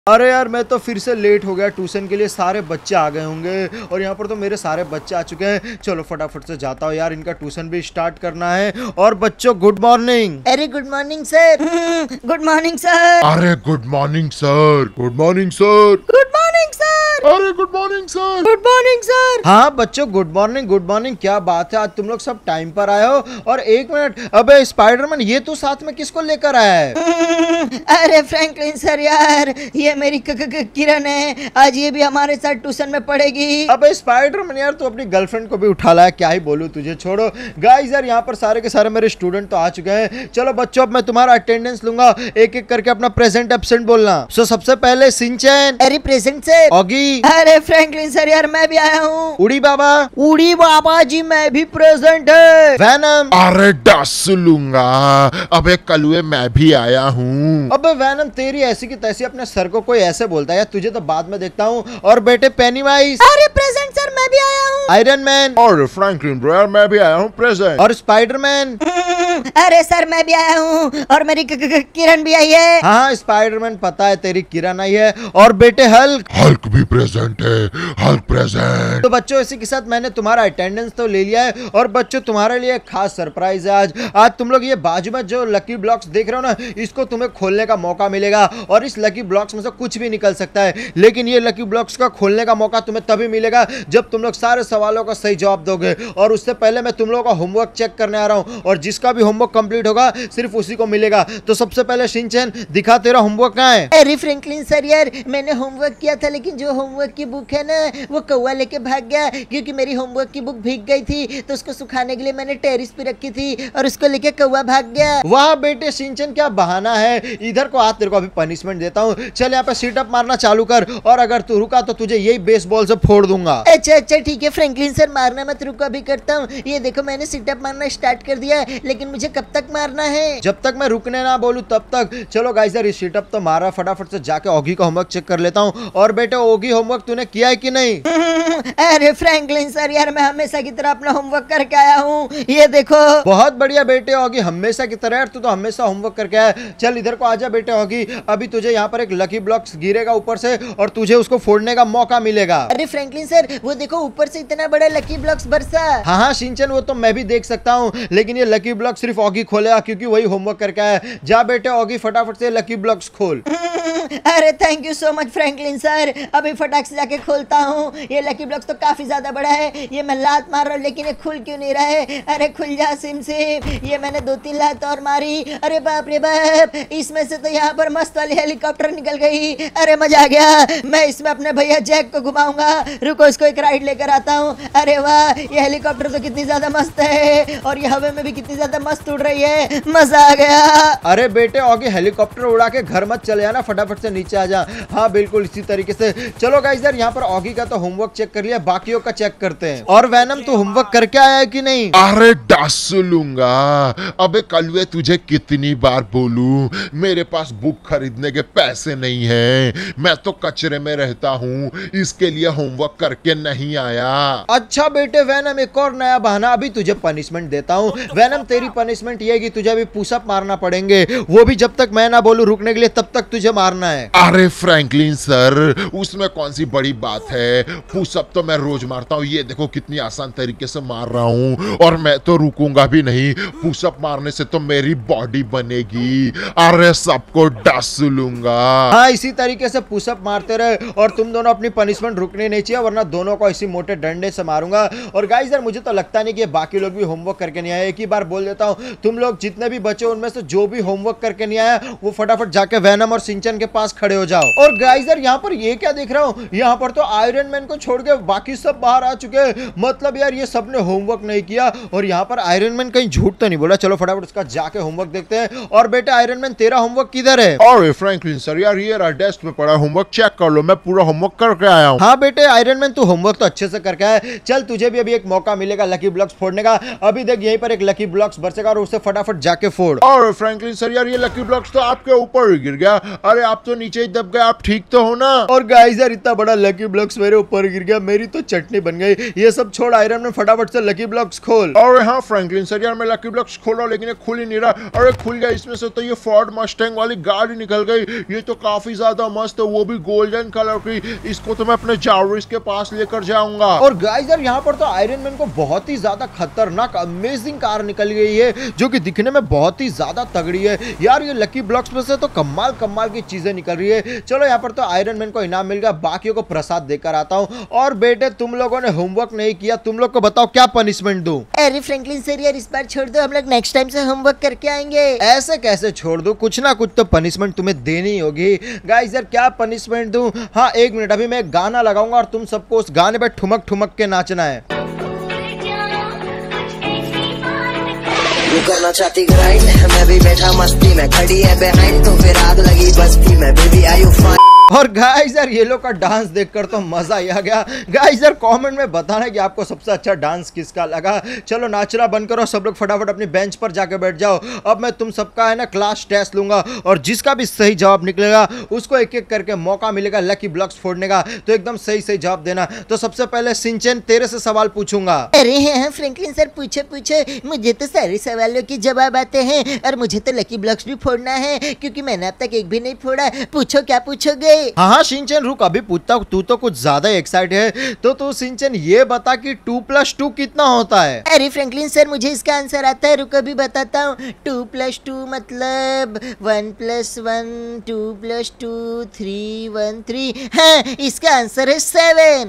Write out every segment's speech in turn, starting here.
अरे यार मैं तो फिर से लेट हो गया ट्यूशन के लिए। सारे बच्चे आ गए होंगे और यहाँ पर तो मेरे सारे बच्चे आ चुके हैं। चलो फटाफट से जाता हूँ यार, इनका ट्यूशन भी स्टार्ट करना है। और बच्चों गुड मॉर्निंग। अरे good morning sir. Good morning sir. अरे good morning sir. Good morning sir. Good morning sir. अरे good morning sir. Good morning sir. हाँ बच्चों गुड मॉर्निंग गुड मॉर्निंग। क्या बात है, आज तुम लोग सब टाइम पर आए हो। और एक मिनट, अबे स्पाइडरमैन ये तू साथ में किसको लेकर आया है? अरे फ्रैंकलिन सर यार, ये मेरी किरण है, आज ये भी हमारे साथ ट्यूशन में पढ़ेगी। अबे स्पाइडरमैन यार तू अपनी गर्लफ्रेंड को भी उठा लाया, क्या ही बोलूं तुझे, छोड़ो। गाइस यार यहाँ पर सारे के सारे मेरे स्टूडेंट तो आ चुके हैं। चलो बच्चों अब मैं तुम्हारा अटेंडेंस लूंगा, एक एक करके अपना प्रेजेंट एब्सेंट बोलना। सो सबसे पहले सिंचन। अरे प्रेजेंट सर। ऑगी। अरे फ्रैंकलिन सर यार मैं भी आया हूँ। उड़ी बाबा। उड़ी बाबा जी मैं भी प्रेजेंट है। वैनम। अरे डस लूंगा। अबे कलुए मैं भी आया हूँ। अबे वैनम तेरी ऐसी की तैसी अपने सर को कोई ऐसे बोलता है यार, तुझे तो बाद में देखता हूँ। और बेटे पेनीवाइज। अरे प्रेजेंट सर मैं भी आया हूँ। Iron Man. और फ्रैंकलिन ब्रो मैं भी आया हूँ प्रेजेंट। और स्पाइडरमैन। अरे सर मैं भी आया हूँ। और मेरी किरण भी आई है। हाँ स्पाइडरमैन पता है तेरी किरण आई है। और बेटे हल्क। हल्क भी प्रेजेंट है। Hulk present. तो बच्चों इसी के साथ मैंने तुम्हारा अटेंडेंस तो ले लिया है। और बच्चों तुम्हारे लिए एक खास सरप्राइज है आज। आज तुम लोग ये बाजू में जो लकी ब्लॉक्स देख रहे हो ना, इसको तुम्हें खोलने का मौका मिलेगा। और इस लकी ब्लॉक्स में से कुछ भी निकल सकता है, लेकिन ये लकी ब्लॉक्स का खोलने का मौका तुम्हें तभी मिलेगा जब तुम लोग सारे सवालों का सही जवाब दोगे। और उससे पहले मैं तुम लोगों का होमवर्क चेक करने आ रहा हूँ, और जिसका भी होमवर्क कंप्लीट होगा सिर्फ उसी को मिलेगा। तो सबसे पहले शिनचैन दिखा तेरा होमवर्क कहाँ है। अरे फ्रैंकलिन सर यार मैंने होमवर्क किया था, लेकिन जो होमवर्क की बुक है ना वो कौवा लेके भाग गया, क्योंकि मेरी होमवर्क की बुक भीग गई थी। तो उसको सुखाने के लिए मैंने टेरिस पे रखी थी और उसको लेके कौवा भाग गया। वाह बेटे शिनचैन क्या बहाना है। इधर को आ, तेरे को अभी पनिशमेंट देता हूँ। चल यहाँ पे सीटअप मारना चालू कर, और अगर तू रुका तो तुझे यही बेसबॉल से फोड़ दूंगा। अच्छा अच्छा ठीक है फ्रैंकलिन सर, मारना मत, रुको अभी करता हूँ। ये देखो मैंने सीटअप मारना स्टार्ट कर दिया है, लेकिन मुझे कब तक मारना है? जब तक मैं रुकने ना बोलूं तब तक। चलो गाइस यार सीटअप तो मारा, फटाफट से जाके ऑगी का होमवर्क चेक कर लेता हूँ। और बेटे ऑगी होमवर्क तूने किया है कि नहीं? अरे फ्रैंकलिन सर यार मैं हमेशा की तरह अपना होमवर्क करके आया हूँ, ये देखो। बहुत बढ़िया बेटे ऑगी, हमेशा की तरह यार तू तो हमेशा होमवर्क करके आया। चल इधर को आजा बेटे ऑगी, अभी तुझे यहाँ पर एक लकी ब्लॉक्स गिरेगा ऊपर से, और तुझे उसको फोड़ने का मौका मिलेगा। अरे फ्रैंकलिन सर वो देखो ऊपर से इतना बड़ा लकी ब्लॉक्स बरसा। हाँ हाँ शिनचैन वो तो मैं भी देख सकता हूँ, लेकिन ये लकी ब्लॉक सिर्फ ऑगी खोलेगा क्योंकि वही होमवर्क करके आया। जा बेटे ऑगी फटाफट से लकी ब्लॉक्स खोल। अरे thank you so much Franklin sir, अभी फटाक से जाके खोलता हूँ। ये लकी ब्लॉक्स तो काफी ज्यादा बड़ा है, ये मैं लात मार रहा हूँ लेकिन ये खुल क्यों नहीं रहा है? अरे खुल जा सिम सिम। ये मैंने 2-3 लात और मारी। अरे बाप रे बाप, इसमें से तो यहाँ पर मस्त वाली हेलीकॉप्टर निकल गई। अरे मजा आ गया, मैं इसमें अपने भैया जैक को घुमाऊंगा। रुको इसको एक राइड लेकर आता हूँ। अरे वाह ये हेलीकॉप्टर तो कितनी ज्यादा मस्त है, और ये हवा में भी कितनी ज्यादा मस्त उड़ रही है, मजा आ गया। अरे बेटे ऑगी हेलीकॉप्टर उड़ा के घर मत चले जाना, फटाफट से नीचे आ जा। हाँ बिल्कुल इसी तरीके से। चलो गाइस यार यहाँ पर ऑगी का तो होमवर्क चेक कर लिया, बाकियों का चेक करते हैं। और वैनम तू होमवर्क करके आया है कि नहीं? अरे डस लूंगा। अबे कलुए तुझे कितनी बार बोलूं, मेरे पास बुक खरीदने के पैसे नहीं है, मैं तो कचरे में रहता हूँ, इसके लिए होमवर्क करके नहीं आया। अच्छा बेटे वैनम एक और नया बहाना, अभी तुझे पनिशमेंट देता हूँ। वैनम तेरी पनिशमेंट ये है कि तुझे अभी पुशअप मारना पड़ेंगे, वो भी जब तक मैं ना बोलूं रुकने के लिए, तब तक तुझे मारना है। अरे फ्रैंकलिन सर उसमें कौन सी बड़ी बात है, पुशअप तो मैं रोज मारता हूँ, ये देखो कितनी आसान तरीके से मार रहा हूँ, और मैं तो रुकूंगा भी नहीं। पुशअप मारने से तो मेरी बॉडी बनेगी। अरे सबको डस लूंगा। हाँ इसी तरीके से पुशअप मारते रहे, और तुम दोनों अपनी पनिशमेंट रुकनी नहीं चाहिए, वरना दोनों को इसी मोटे डंडे से मारूंगा। और गाइस यार मुझे तो लगता नहीं कि बाकी लोग भी होमवर्क करके नहीं आए। एक ही बार बोल देता हूँ, तुम लोग जितने भी बचे उनमें से जो भी होमवर्क करके नहीं आया वो फटाफट जाके वैनम और शिनचैन के पास खड़े हो जाओ। और गाइस यार यहाँ पर ये क्या देख रहा हूँ, यहाँ पर तो आयरन मैन को छोड़ के बाकी सब बाहर आ चुके हैं। मतलब यार ये सबने होमवर्क नहीं किया, और यहाँ पर आयरन मैन कहीं झूठ तो नहीं बोला। चलो फटाफट उसका जाके होमवर्क देखते हैं। और बेटा आयरन मैन तेरा होमवर्क किधर है? अरे फ्रैंकलिन सर यार ये रहा डेस्क में पड़ा, होमवर्क चेक कर लो, मैं पूरा होमवर्क करके आया हूँ। हाँ बेटे आयरन मैन तू होमवर्क तो अच्छे से करके आया। चल तुझे भी अभी एक मौका मिलेगा लकी ब्लॉक्स फोड़ने का। अभी देख यहीं पर एक लकी ब्लॉक्स बरसेगा, बचेगा और उसे फटाफट जाके फोड़। और फ्रैंकलिन सर यार ये लकी ब्लॉक्स तो आपके ऊपर ही गिर गया। अरे आप तो नीचे ही दब गए, आप ठीक तो हो ना? और गाइस यार इतना बड़ा लकी ब्लॉक्स मेरे ऊपर गिर गया, मेरी तो चटनी बन गई। ये सब छोड़ आयरन मैन, फटाफट से लकी ब्लॉक्स खोल। और हाँ फ्रैंकलिन सर यार मैं लकी ब्लॉक्स खोल रहा हूँ लेकिन ये खुल ही नहीं रहा। अरे खुल गया, इसमें से तो ये फोर्ड मस्टैंग वाली गाड़ी निकल गई। ये तो काफी ज्यादा मस्त है, वो भी गोल्डन कलर की। इसको तो मैं अपने जारविस के पास लेकर जाऊंगा। और गाइस यार यहाँ पर तो आयरन मैन को बहुत ही ज्यादा खतरनाक अमेजिंग कार निकल गई है जो कि दिखने में बहुत ही ज्यादा तगड़ी है यार। ये लकी ब्लॉक्स में से तो कमाल कमाल की चीजें निकल रही है। चलो यहाँ पर तो आयरन मैन को इनाम मिल गया, बाकियों को प्रसाद देकर आता हूँ। और बेटे तुम लोगों ने होमवर्क नहीं किया, तुम लोग को बताओ क्या पनिशमेंट दूं? अरे फ्रैंकलिन सर यार इस बार छोड़ दो, हम लोग नेक्स्ट टाइम से होमवर्क करके आएंगे। ऐसे कैसे छोड़ दूं? कुछ ना कुछ तो पनिशमेंट तुम्हें देनी होगी। गाइस यार क्या पनिशमेंट दूं? हाँ एक मिनट, अभी मैं एक गाना लगाऊंगा और तुम सबको उस गाने पे ठुमक ठुमक के नाचना है। तू करना चाहती ग्राइंड, मैं भी बैठा मस्ती में, खड़ी है बिहाइंड तो फिर आग लगी बस्ती में, बेबी आर यू फाइन। और गाइस यार ये लोग का डांस देखकर तो मजा ही आ गया। गाइस यार कमेंट में बताना कि आपको सबसे अच्छा डांस किसका लगा। चलो नाचना बंद करो, सब लोग फटाफट अपनी बेंच पर जाके बैठ जाओ। अब मैं तुम सबका है ना क्लास टेस्ट लूंगा और जिसका भी सही जवाब निकलेगा उसको एक एक करके मौका मिलेगा लकी ब्लॉक्स फोड़ने का। तो एकदम सही सही जवाब देना। तो सबसे पहले सिंचन तेरे से सवाल पूछूंगा। अरे हाँ फ्रैंकलिन सर पूछे पूछे, मुझे तो सारे सवालों के जवाब आते हैं और मुझे तो लकी ब्लॉक्स भी फोड़ना है क्योंकि मैंने अब तक एक भी नहीं फोड़ा। पूछो क्या पूछोगे? हाँ हाँ सिंचन रुक, अभी पूछता हूँ, तू तो कुछ ज्यादा एक्साइटेड है। तो तू सिंचन ये बता कि 2+2 कितना होता है? अरे फ्रैंकलिन सर मुझे इसका आंसर आता है, रुको अभी बताता हूँ। 2+2 मतलब 1+1, 2+2, 3, 1, 3। हाँ इसका आंसर है 7।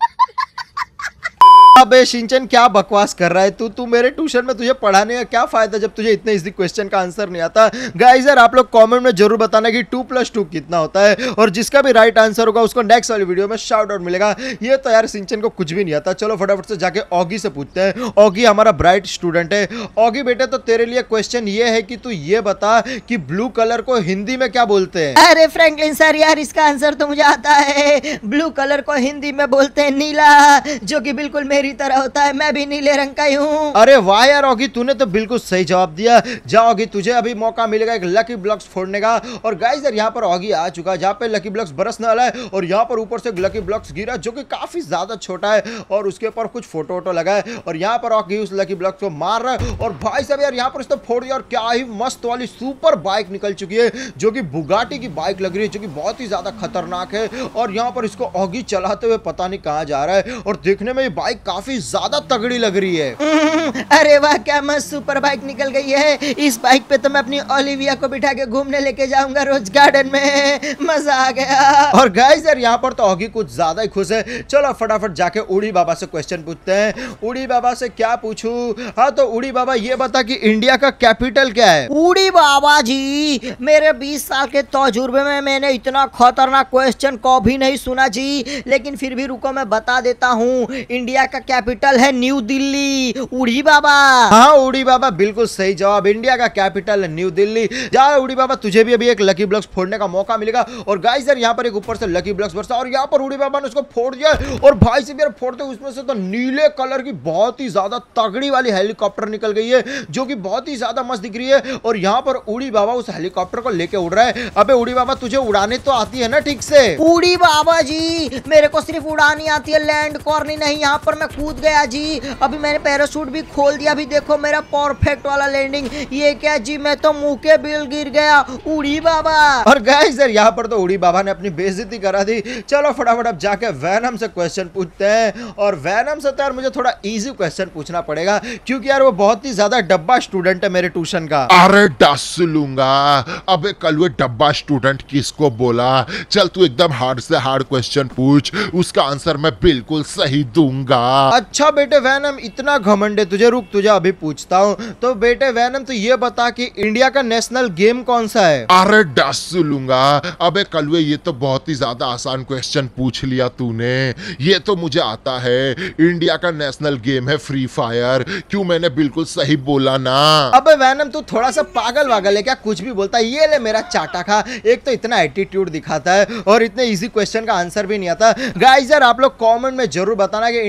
अबे सिंचन क्या बकवास कर रहा है तू मेरे ट्यूशन में तुझे पढ़ाने का क्या फायदा जब तुझे इतने इजी क्वेश्चन का आंसर नहीं आता। गाइस यार आप लोग कमेंट में जरूर बताना कि 2+2 कितना होता है और जिसका भी राइट आंसर होगा उसको नेक्स्ट वाली वीडियो में शाउट आउट मिलेगा। ये तो यार सिंचन को कुछ भी नहीं आता। चलो फटाफट से जाके ऑगी से पूछते हैं। ऑगी हमारा ब्राइट स्टूडेंट है। ऑगी बेटे तो तेरे लिए क्वेश्चन ये है कि तू ये बता कि ब्लू कलर को हिंदी में क्या बोलते हैं? अरे फ्रैंकलिन सर यार इसका आंसर तो मुझे आता है। ब्लू कलर को हिंदी में बोलते हैं नीला, जो कि बिल्कुल मेरी तरह होता है, मैं भी नीले रंग का ही हूँ। अरे वाह यार ऑगी, तूने तो बिल्कुल सही जवाब दिया। जा ऑगी, तुझे अभी मौका मिलेगा एक लकी ब्लॉक्स फोड़ने का। और गाइस यार यहाँ पर ऑगी आ चुका है जहाँ पे लकी ब्लॉक्स बरसने वाला है और यहाँ पर ऊपर से लकी ब्लॉक्स गिरा जो कि काफी ज्यादा छोटा है और उसके ऊपर कुछ फोटो वोटो लगा है और यहाँ पर ऑगी उस लकी ब्लॉक्स को मार रहा है। और भाई साहब यार यहाँ पर इसने फोड़ दिया और क्या ही मस्त वाली सुपर बाइक निकल चुकी है जो कि बुगाटी की बाइक लग रही है, जो कि बहुत ही ज्यादा खतरनाक है। और यहाँ पर इसको ऑगी चलाते हुए पता नहीं कहाँ जा रहा है और देखने में ये बाइक काफी ज्यादा तगड़ी लग रही है। अरे वाह क्या मस्त सुपर बाइक निकल गई है। इस बाइक पे तो मैं अपनी ओलिविया को बिठा के घूमने लेके जाऊंगा रोज गार्डन में, मजा आ गया। और गाइस यार यहाँ पर तो ऑगी कुछ ज्यादा ही खुश है। चलो फटाफट जाके उड़ी बाबा से क्वेश्चन पूछते हैं। उड़ी बाबा से क्या पूछूं? हाँ तो उड़ी बाबा ये बता कि इंडिया का कैपिटल क्या है? उड़ी बाबा जी, मेरे 20 साल के तजुर्बे में मैंने इतना खतरनाक क्वेश्चन कभी नहीं सुना जी, लेकिन फिर भी रुको मैं बता देता हूँ। इंडिया का कैपिटल है न्यू दिल्ली। उड़ी बाबा। हाँ उड़ी बाबा बिल्कुल सही जवाब, इंडिया का कैपिटल है न्यू दिल्ली। जा उड़ी बाबा, तुझे भी अभी एक लकी ब्लॉक्स फोड़ने का मौका मिलेगा। और गाइस यार यहाँ पर एक ऊपर से लकी ब्लॉक्स बरसा और यहाँ पर उड़ी बाबा ने उसको फोड़ दिया और भाई से भी यार फोड़ते उसमें से तो नीले कलर की बहुत ही ज्यादा तगड़ी वाली हेलीकॉप्टर निकल गई है जो कि बहुत ही ज्यादा मस्त दिख रही है। और यहाँ पर उड़ी बाबा उस हेलीकॉप्टर को लेके उड़ रहा है। अबे उड़ी बाबा तुझे उड़ाने तो आती है ना ठीक से? उड़ी बाबा जी मेरे को सिर्फ उड़ानी आती है, लैंड करनी नहीं। यहाँ पर मैं कूद गया जी, अभी मैंने पैराशूट भी खोल दिया, अभी देखो मेरा परफेक्ट वाला लैंडिंग। ये क्या जी, मैं तो मुंह के बिल गिर गया। उड़ी बाबा। और गाइस यार यहाँ पर तो उड़ी बाबा ने अपनी बेइज्जती करा दी। चलो फटाफट अब जाके वैनम से क्वेश्चन पूछते हैं। और वैनम से तो यार मुझे थोड़ा इजी क्वेश्चन पूछना पड़ेगा क्योंकि यार वो बहुत ही ज्यादा डब्बा स्टूडेंट है मेरे ट्यूशन का। अरे डस लूंगा। अबे कल वो डब्बा स्टूडेंट किसको बोला? चल तू एकदम हार्ड से हार्ड क्वेश्चन पूछ, उसका आंसर मैं बिल्कुल सही दूंगा। अच्छा बेटे वैनम इतना घमंड है तुझे, रुक तुझे अभी पूछता हूँ। तो बेटे वैनम तो ये बता कि इंडिया का नेशनल गेम कौन सा है? अरे डस लूंगा। अबे कलवे ये तो बहुत ही ज्यादा आसान क्वेश्चन पूछ लिया तूने। ये तो मुझे आता है, इंडिया का नेशनल गेम है फ्री फायर। क्यों मैंने बिल्कुल सही बोला ना? अबे वैनम तू थोड़ा सा पागल वागल है क्या, कुछ भी बोलता है। ये ले मेरा चाटा खा, एक तो इतना एटीट्यूड दिखाता है और इतने इजी क्वेश्चन का आंसर भी नहीं आता। गाइस यार आप लोग कमेंट में जरूर बताना कि इंडिया का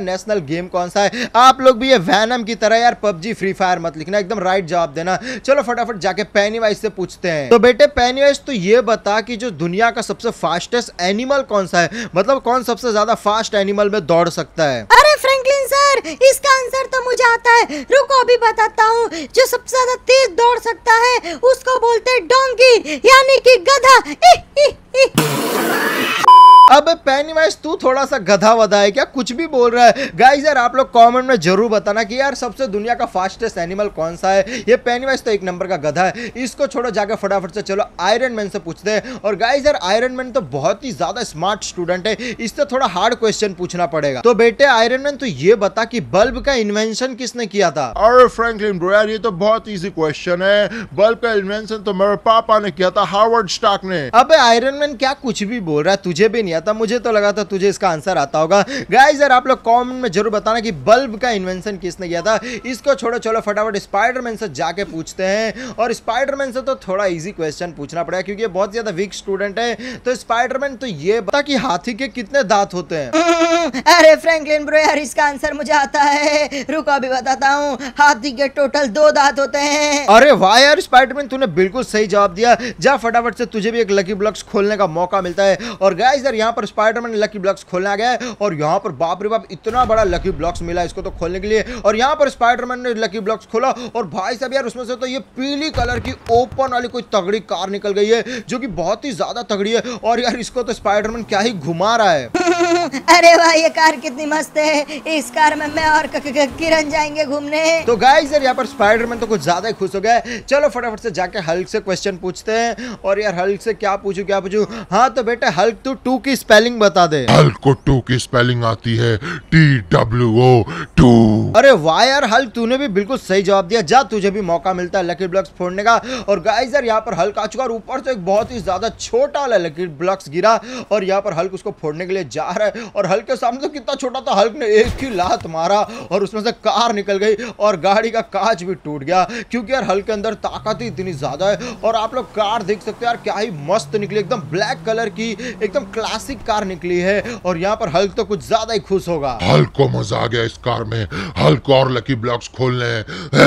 इंटरनेशनल गेम कौन सा है? आप लोग भी ये वैनम की तरह यार पबजी फ्री फायर मत लिखना, एकदम राइट जवाब देना। चलो फटाफट जाके पेनीवाइज से पूछते हैं। तो बेटे पेनीवाइज तो ये बता कि जो दुनिया का सबसे फास्टेस्ट एनिमल कौन सा है, मतलब कौन सबसे ज्यादा फास्ट एनिमल में दौड़ सकता है? अरे फ्रैंकलिन सर, इसका आंसर तो मुझे आता है, रुको अभी बताता हूँ। जो सबसे ज्यादा तेज दौड़ सकता है उसको बोलते हैं डोंकी, यानी कि गधा। अब पेनीवाइज तू थोड़ा सा गधा वधा है क्या, कुछ भी बोल रहा है? गाइस यार आप लोग कमेंट में जरूर बताना कि यार सबसे दुनिया का फास्टेस्ट एनिमल कौन सा है। ये पेनीवाइज तो एक नंबर का गधा है, इसको छोड़ो, जाके फटाफट से चलो आयरन मैन से पूछते हैं। और गाइस यार आयरन मैन तो बहुत ही ज्यादा स्मार्ट स्टूडेंट है, इससे थोड़ा हार्ड क्वेश्चन पूछना पड़ेगा। तो बेटे आयरन मैन तो ये बता कि बल्ब का इन्वेंशन किसने किया था? अरे फ्रैंकलिन ब्रो यार, ये तो बहुत इजी क्वेश्चन है। बल्ब का इन्वेंशन तो मेरे पापा ने किया था, हार्वर्ड स्टार्क ने। अबे आयरन मैन क्या कुछ भी बोल रहा है, तुझे भी नहीं आता, मुझे तो लगा था तुझे इसका आंसर आता होगा। गाइस यार आप लोग कमेंट में जरूर बताना कि बल्ब का इन्वेंशन किसने किया था। इसको छोड़ो, चलो फटाफट स्पाइडरमैन से जाके पूछते हैं। और स्पाइडरमैन से तो थोड़ा इजी क्वेश्चन पूछना पड़ेगा क्योंकि ये बहुत ज्यादा वीक स्टूडेंट है। तो स्पाइडरमैन तो ये बता कि हाथी के कितने दांत होते हैं? अरे फ्रैंकलिन ब्रो यार, इसका आंसर मुझे आता है, रुको अभी बताता हूँ। हाथी के टोटल 2 दांत होते हैं। अरे वाह यार स्पाइडरमैन, तूने बिल्कुल सही जवाब दिया। जा फटाफट से, तुझे भी एक लकी ब्लॉक्स खोलने का मौका मिलता है। और गाइस यार यहाँ पर स्पाइडरमैन लकी ब्लॉक्स खोलने आ गया है और यहाँ पर बाप रे बाप इतना बड़ा लकी ब्लॉक्स मिला इसको तो खोलने के लिए। और यहाँ पर स्पाइडरमैन ने लकी ब्लॉक्स खोला और भाई साहब यार उसमें से तो ये पीली कलर की ओपन वाली कोई तगड़ी कार निकल गई है जो कि बहुत ही ज्यादा तगड़ी है। और यार इसको तो स्पाइडरमैन क्या ही घुमा रहा है। अरे वाह, ये कार कितनी मस्त है, इस कार में मैं और किरण जाएंगे घूमने। तो गाइस यार यहाँ पर स्पाइडरमैन तो कुछ ज्यादा ही खुश हो गया है। चलो फटाफट से जाके हल्क से क्वेश्चन पूछते हैं। और यार हल्क से क्या पूछूं? हाँ तो बेटा हल्क तू 2 की स्पेलिंग बता दे। हल्क को 2 की स्पेलिंग आती है TWO 2। अरे वाह यार हल्क, तूने भी बिल्कुल सही जवाब दिया। जा, तुझे भी मौका मिलता है लकी ब्लॉक्स फोड़ने का। और गाइस यार यहाँ पर हल्क आ चुका और ऊपर से एक बहुत ही ज्यादा छोटा वाला लकी ब्लॉक्स गिरा और यहाँ पर हल्क उसको फोड़ने के लिए जा रहा है। और हल्क के सामने तो कितना छोटा था, हल्क ने एक ही लात मारा और उसमें से कार निकल गई और गाड़ी का कांच भी टूट गया क्योंकि यार हल्क के अंदर ताकत ही इतनी ज्यादा है। और आप लोग कार देख सकते हो यार, क्या ही मस्त निकली, एकदम ब्लैक कलर की एकदम क्लासिक कार निकली है। और यहाँ पर हल्क तो कुछ ज्यादा ही खुश होगा। हल्क को मजा आ गया इस कार में, हल्क और लकी ब्लॉक्स खोलने हैं।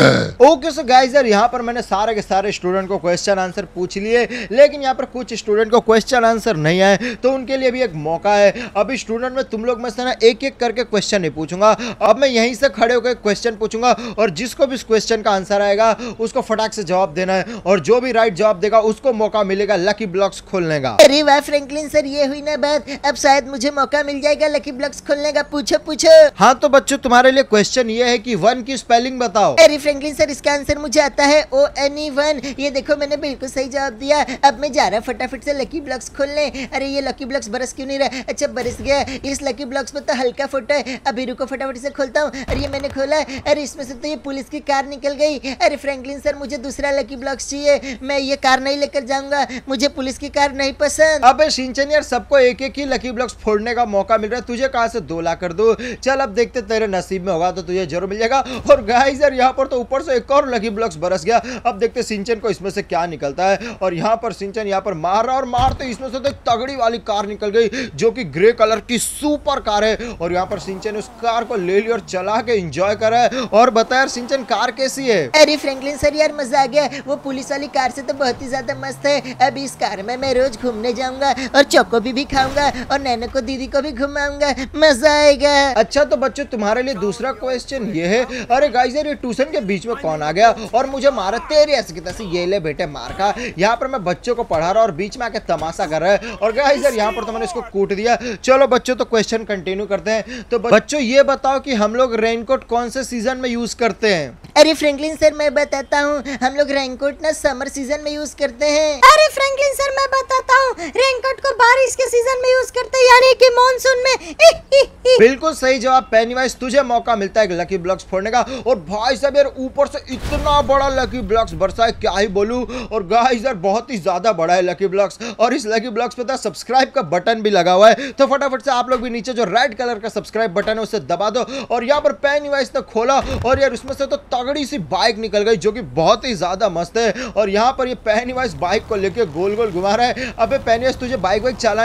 ओके सो गाइस यार यहाँ पर मैंने सारे के सारे स्टूडेंट को क्वेश्चन आंसर पूछ लिए, लेकिन यहाँ पर कुछ स्टूडेंट को क्वेश्चन आंसर नहीं आए, तो उनके लिए भी एक मौका है। अभी स्टूडेंट में तुम लोग में से ना एक एक करके क्वेश्चन नहीं पूछूंगा, अब मैं यहीं से खड़े होकर क्वेश्चन पूछूंगा और जिसको भी इस क्वेश्चन का आंसर आएगा उसको फटाक से जवाब देना है और जो भी राइट जवाब देगा उसको मौका मिलेगा लकी ब्लॉक्स खोलने का। अरे वाह फ्रैंकलिन सर, ये हुई ना बात, अब शायद मुझे मौका मिल जाएगा लकी ब्लॉक्स खोलने का। पूछो पूछो। हाँ तो बच्चों तुम्हारे लिए क्वेश्चन ये है कि 1 की स्पेलिंग बताओ। अरे फ्रैंकलिन सर, इसका आंसर मुझे आता है ONE1। ये देखो मैंने बिल्कुल सही जवाब दिया। अब मैं जा रहा फटाफट से लकी ब्लॉक्स खोलने। अरे ये लकी ब्लॉक्स बरस क्यों नहीं रहा? अच्छा बरस गया। इस लकी ब्लॉक्स में तो हल्का फोटो है, अभी रुको फटाफट से खोलता हूँ। अरे ये मैंने खोला, अरे इसमें से तो ये पुलिस की कार निकल गई। अरे फ्रैंकलिन सर, मुझे दूसरा लकी ब्लॉक्स चाहिए, मैं ये कार नहीं लेकर जाऊंगा, मुझे पुलिस की कार नहीं पसंद। अबे शिनचैन यार, सबको एक एक ही लकी ब्लॉक्स फोड़ने का मौका मिल रहा है, तुझे कहां से 2 ला कर दूं? चल अब देखते तेरे नसीब में होगा तो तुझे जरूर मिल जाएगा। और गाइस यार यहाँ पर तो ऊपर से एक और लकी ब्लॉक्स बरस गया। अब देखते शिनचैन को इसमें से क्या निकलता है। और यहाँ पर शिनचैन यहाँ पर मार रहा और मारते इसमें से तो एक तगड़ी वाली कार निकल गई जो कि ग्रे कलर की सुपर कार है। और यहाँ पर शिनचैन उस कार को ले लिया और चला के एंजॉय कर रहा है। और बता यार शिनचैन कार कैसी है? अरे फ्रैंकलिन सर यार मजा आ गया, वो पुलिस वाली कार से तो बहुत ही ज्यादा मस्त है। अब इस कार में मैं रोज घूमने जाऊंगा और चोको भी खाऊंगा और नैनो को दीदी को भी घुमाऊंगा, मजा आएगा। अच्छा तो बच्चों तुम्हारे लिए दूसरा क्वेश्चन ये है। अरे गाइस यार ये ट्यूशन के बीच में कौन आ गया और मुझे मारा तेरे ऐसे की तैसे? ये ले बेटे मार का। यहाँ पर मैं बच्चों को पढ़ा रहा और बीच में आके तमाशा कर रहा है। और गाइस यार यहाँ पर तो मैंने इसको कूट दिया। चलो बच्चों तो क्वेश्चन कंटिन्यू करते हैं। तो बच्चों ये बताओ कि हम लोग रेनकोट कौन से सीजन में यूज करते हैं? अरे फ्रैंकलिन सर मैं बताता हूँ, हम लोग रेनकोट ना समर सीजन में यूज करते हैं। अरे फ्रैंकलिन सर मैं बताता हूँ, रेनकोट को बारिश के सीजन में यूज करते हैं, यानी कि मॉनसून में। बिल्कुल सही जवाब पेनीवाइज, तुझे मौका मिलता है लकी ब्लॉक्स फोड़ने का। और भाई साहब यार ऊपर से इतना बड़ा लकी ब्लॉक्स बरसा है, क्या ही बोलूं। और गाइस यार बहुत ही ज्यादा बड़ा है लकी ब्लॉक्स और इस लकी ब्लॉक्स पे तो सब्सक्राइब का बटन भी लगा हुआ है। तो फटाफट से आप लोग भी नीचे जो रेड कलर का सब्सक्राइब बटन है उसे दबा दो। और यहाँ पर पेनीवाइज ने खोला और यार उसमें से तो तगड़ी सी बाइक निकल गई जो कि बहुत ही ज्यादा मस्त है। और यहाँ पर ये पेनीवाइज बाइक को लेके गोल गोल घुमा रहा है। अबे पेनीवाइज तुझे बाइक वाइक चलानी तो आती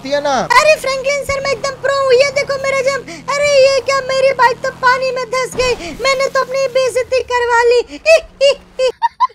आती है ना। अरे फ्रैंकलिन सर मैं एकदम प्रो हूँ, ये देखो मेरा जंप। अरे ये क्या, मेरी बाइक तो पानी में धंस गई, मैंने तो अपनी बेइज्जती करवा ली।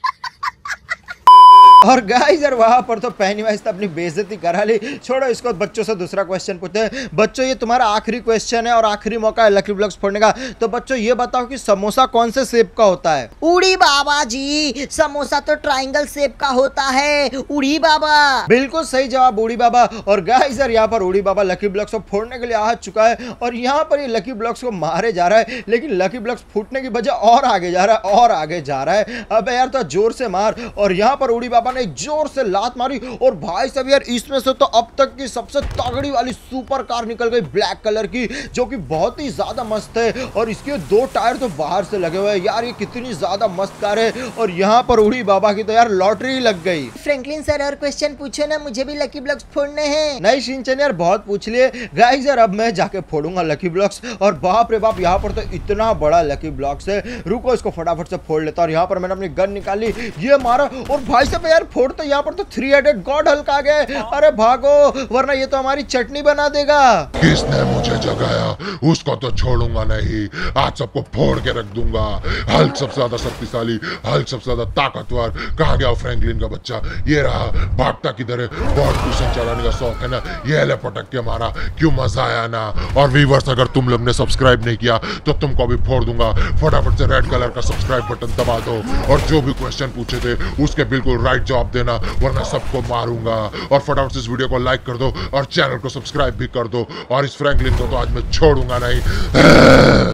और गाइस यार वहां पर तो पेनीवाइज तो अपनी बेइज्जती करा ली। छोड़ो इसको, बच्चों से दूसरा क्वेश्चन पूछते हैं। बच्चों ये तुम्हारा आखिरी क्वेश्चन है और आखिरी मौका है लकी ब्लॉक्स फोड़ने का। तो बच्चों ये बताओ कि समोसा कौन से शेप का होता है? उड़ी बाबा जी, समोसा तो ट्रायंगल शेप का होता है, उड़ी बाबा। बिल्कुल सही जवाब, उड़ी बाबा। और गाइस यार यहाँ पर उड़ी बाबा लकी ब्लॉक्स को फोड़ने के लिए आ चुका है और यहाँ पर ये लकी ब्लॉक्स को मारे जा रहा है, लेकिन लकी ब्लॉक्स फूटने की बजाय और आगे जा रहा है और आगे जा रहा है। अब यार तो जोर से मार। और यहाँ पर उड़ी बाबा ने जोर से लात मारी और भाई साहब यार इसमें से तो अब तक की सबसे तगड़ी वाली सुपर कार निकल गई ब्लैक कलर की, जो कि बहुत ही ज्यादा मस्त है। और इसके 2 टायर तो बाहर से लगे हुए हैं यार, ये कितनी ज्यादा मस्त कार है। और यहाँ पर उड़ी बाबा की तो यार लॉटरी लग गई। फ्रैंकलिन सर और क्वेश्चन पूछो ना, मुझे भी लकी ब्लॉक्स फोड़ने हैं। नहीं शिनचैन यार बहुत पूछ लिए। गाइस यार अब मैं जाके फोड़ूंगा लकी ब्लॉक्स। और बाप रे बाप यहाँ पर तो इतना बड़ा लकी ब्लॉक्स है, रुको इसको फटाफट से फोड़ लेता। और यहाँ पर मैंने अपनी गन निकाली, ये मारा और भाई साहब यार फोड़ तो यहाँ पर तो 3-हेडेड गॉड हल्क आ गए। अरे भागो वरना ये तो हमारी चटनी बना देगा। किसने मुझे जगाया उसको तो छोड़ूंगा नहीं, आज सबको फोड़ के रख दूंगा। हल्क सबसे ज्यादा शक्तिशाली, हल्क सबसे ज्यादा ताकतवर। कहाँ गया फ्रैंकलिन का बच्चा? ये रहा, भागता किधर है? बहुत ट्यूशन चलाने का शौक है ना, ये ले पटक के मारा, क्यों मजा आया ना। और व्यूअर्स अगर तुम लोग ने सब्सक्राइब नहीं किया तो तुमको भी फोड़ दूंगा। फटाफट से रेड कलर का सब्सक्राइब बटन दबा दो और जो भी क्वेश्चन पूछे थे उसके बिल्कुल राइट जवाब देना, वरना सबको मारूंगा। और फटाफट से इस वीडियो को लाइक कर दो और चैनल को सब्सक्राइब भी कर दो। और इस फ्रैंकलिन को तो आज मैं छोड़ूंगा नहीं।